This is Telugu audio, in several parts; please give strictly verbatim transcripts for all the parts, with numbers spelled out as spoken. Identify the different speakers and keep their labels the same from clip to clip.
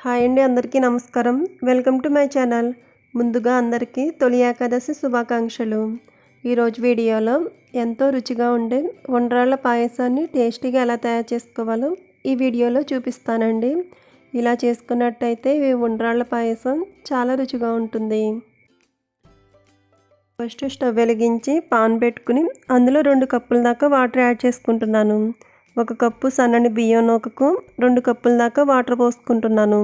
Speaker 1: హాయ్ అండి, అందరికీ నమస్కారం. Welcome to my channel. ముందుగా అందరికీ తొలి ఏకాదశి శుభాకాంక్షలు. ఈరోజు వీడియోలో ఎంతో రుచిగా ఉండే ఉండ్రాళ్ళ పాయసాన్ని టేస్టీగా ఎలా తయారు చేసుకోవాలో ఈ వీడియోలో చూపిస్తానండి. ఇలా చేసుకున్నట్టయితే ఈ ఉండ్రాళ్ళ పాయసం చాలా రుచిగా ఉంటుంది. ఫస్ట్ స్టవ్ వెలిగించి పాన్ పెట్టుకుని అందులో రెండు కప్పుల దాకా వాటర్ యాడ్ చేసుకుంటున్నాను. ఒక కప్పు సన్నని బియ్యం నూకకు రెండు కప్పుల దాకా వాటర్ పోసుకుంటున్నాను.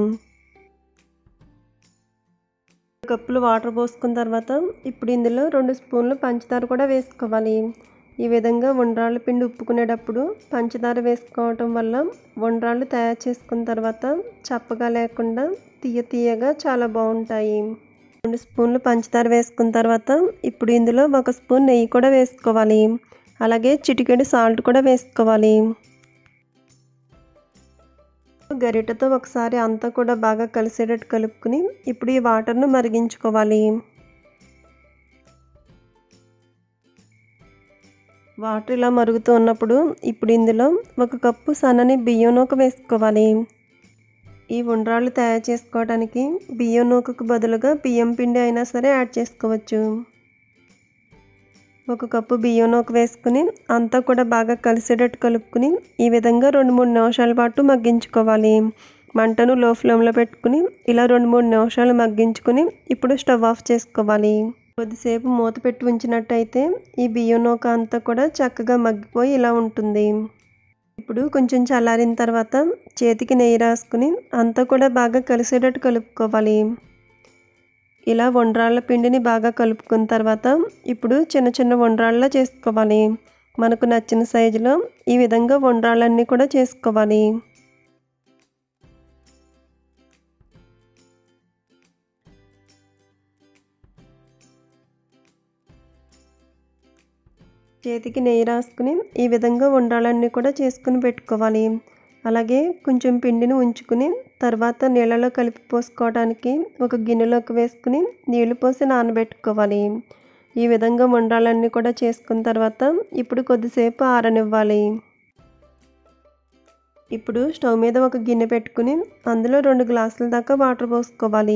Speaker 1: కప్పులు వాటర్ పోసుకున్న తర్వాత ఇప్పుడు ఇందులో రెండు స్పూన్లు పంచదార కూడా వేసుకోవాలి. ఈ విధంగా ఉండ్రాళ్ళ పిండి ఉప్పుకునేటప్పుడు పంచదార వేసుకోవటం వల్ల ఉండ్రాళ్ళు తయారు చేసుకున్న తర్వాత చప్పగా లేకుండా తీయ తీయగా చాలా బాగుంటాయి. రెండు స్పూన్లు పంచదార వేసుకున్న తర్వాత ఇప్పుడు ఇందులో ఒక స్పూన్ నెయ్యి కూడా వేసుకోవాలి. అలాగే చిటికెడు సాల్ట్ కూడా వేసుకోవాలి. గరిటెతో ఒకసారి అంతా కూడా బాగా కలిసేటట్టు కలుపుకుని ఇప్పుడు ఈ వాటర్ను మరిగించుకోవాలి. వాటర్ ఇలా మరుగుతూ ఉన్నప్పుడు ఇప్పుడు ఇందులో ఒక కప్పు సన్నని బియ్యం నూక వేసుకోవాలి. ఈ ఉండ్రాళ్ళు తయారు చేసుకోవడానికి బియ్యం నూకకు బదులుగా బియ్యం పిండి అయినా సరే యాడ్ చేసుకోవచ్చు. ఒక కప్పు బియ్యం నూక వేసుకుని అంతా కూడా బాగా కలిసేటట్టు కలుపుకుని ఈ విధంగా రెండు మూడు నిమిషాల పాటు మగ్గించుకోవాలి. మంటను లో ఫ్లేమ్లో పెట్టుకుని ఇలా రెండు మూడు నిమిషాలు మగ్గించుకుని ఇప్పుడు స్టవ్ ఆఫ్ చేసుకోవాలి. కొద్దిసేపు మూత పెట్టి ఉంచినట్టయితే ఈ బియ్యం నూక అంతా కూడా చక్కగా మగ్గిపోయి ఇలా ఉంటుంది. ఇప్పుడు కొంచెం చల్లారిన తర్వాత చేతికి నెయ్యి రాసుకుని అంతా కూడా బాగా కలిసేటట్టు కలుపుకోవాలి. ఇలా ఉండ్రాళ్ళ పిండిని బాగా కలుపుకున్న తర్వాత ఇప్పుడు చిన్న చిన్న ఉండ్రాళ్ళ చేసుకోవాలి. మనకు నచ్చిన సైజులో ఈ విధంగా ఉండ్రాళ్ళన్నీ కూడా చేసుకోవాలి. చేతికి నెయ్యి రాసుకుని ఈ విధంగా ఉండ్రాళ్ళన్నీ కూడా చేసుకుని పెట్టుకోవాలి. అలాగే కొంచెం పిండిని ఉంచుకుని తర్వాత నీళ్ళలో కలిపి పోసుకోవడానికి ఒక గిన్నెలోకి వేసుకుని నీళ్లు పోసి నానబెట్టుకోవాలి. ఈ విధంగా ఉండ్రాళ్ళన్నీ కూడా చేసుకున్న తర్వాత ఇప్పుడు కొద్దిసేపు ఆరనివ్వాలి. ఇప్పుడు స్టవ్ మీద ఒక గిన్నె పెట్టుకుని అందులో రెండు గ్లాసుల దాకా వాటర్ పోసుకోవాలి.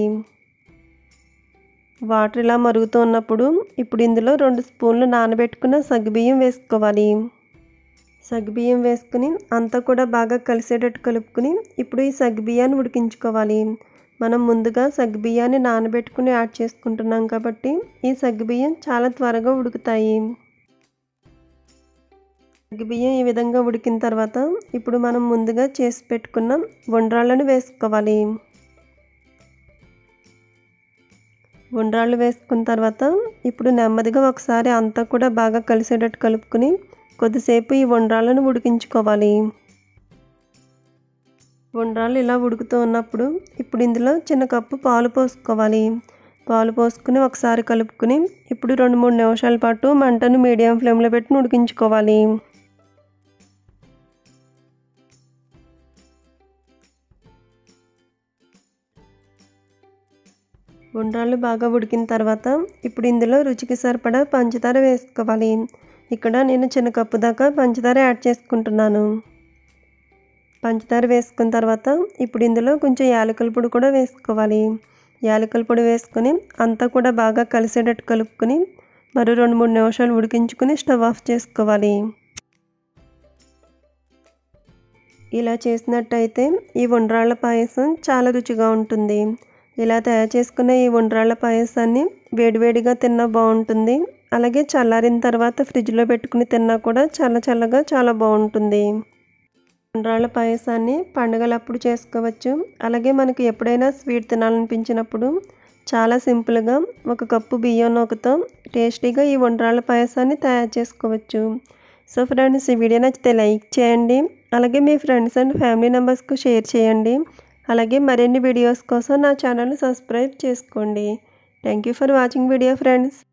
Speaker 1: వాటర్ ఇలా మరుగుతూ ఉన్నప్పుడు ఇప్పుడు ఇందులో రెండు స్పూన్లు నానబెట్టుకున్న సగ్గుబియ్యం వేసుకోవాలి. సగ్గుబియ్యం వేసుకుని అంతా కూడా బాగా కలిసేటట్టు కలుపుకుని ఇప్పుడు ఈ సగ్గుబియ్యాన్ని ఉడికించుకోవాలి. మనం ముందుగా సగ్గుబియ్యాన్ని నానబెట్టుకుని యాడ్ చేసుకుంటున్నాం కాబట్టి ఈ సగ్గుబియ్యం చాలా త్వరగా ఉడుకుతాయి. సగ్గుబియ్యం ఈ విధంగా ఉడికిన తర్వాత ఇప్పుడు మనం ముందుగా చేసి పెట్టుకున్న ఉండ్రాళ్ళను వేసుకోవాలి. ఉండ్రాళ్ళు వేసుకున్న తర్వాత ఇప్పుడు నెమ్మదిగా ఒకసారి అంతా కూడా బాగా కలిసేటట్టు కలుపుకుని కొద్దిసేపు ఈ ఉండ్రాళ్ళను ఉడికించుకోవాలి. ఉండ్రాళ్ళు ఇలా ఉడుకుతూ ఉన్నప్పుడు ఇప్పుడు ఇందులో చిన్న కప్పు పాలు పోసుకోవాలి. పాలు పోసుకుని ఒకసారి కలుపుకుని ఇప్పుడు రెండు మూడు నిమిషాల పాటు మంటను మీడియం ఫ్లేమ్లో పెట్టి ఉడికించుకోవాలి. ఉండ్రాళ్ళు బాగా ఉడికిన తర్వాత ఇప్పుడు ఇందులో రుచికి సరిపడా పంచదార వేసుకోవాలి. ఇక్కడ నేను చిన్న కప్పు దాకా పంచదార యాడ్ చేసుకుంటున్నాను. పంచదార వేసుకున్న తర్వాత ఇప్పుడు ఇందులో కొంచెం యాలకుల పొడి కూడా వేసుకోవాలి. యాలకుల పొడి వేసుకొని అంతా కూడా బాగా కలిసేటట్టు కలుపుకొని మరో రెండు మూడు నిమిషాలు ఉడికించుకొని స్టవ్ ఆఫ్ చేసుకోవాలి. ఇలా చేసినట్టయితే ఈ ఉండ్రాళ్ళ పాయసం చాలా రుచిగా ఉంటుంది. ఇలా తయారు చేసుకున్న ఈ ఉండ్రాళ్ళ పాయసాన్ని వేడివేడిగా తిన్నా బాగుంటుంది. అలాగే చల్లారిన తర్వాత ఫ్రిడ్జ్లో పెట్టుకుని తిన్నా కూడా చాలా చల్లగా చాలా బాగుంటుంది. ఉండ్రాళ్ళ పాయసాన్ని పండుగలప్పుడు చేసుకోవచ్చు. అలాగే మనకి ఎప్పుడైనా స్వీట్ తినాలనిపించినప్పుడు చాలా సింపుల్గా ఒక కప్పు బియ్యం నూకతో టేస్టీగా ఈ ఉండ్రాళ్ళ పాయసాన్ని తయారు చేసుకోవచ్చు. సో ఫ్రెండ్స్, ఈ వీడియో నచ్చితే లైక్ చేయండి. అలాగే మీ ఫ్రెండ్స్ అండ్ ఫ్యామిలీ మెంబర్స్కు షేర్ చేయండి. అలాగే మరిన్ని వీడియోస్ కోసం నా ఛానల్ని సబ్స్క్రైబ్ చేసుకోండి. Thank you for watching video friends.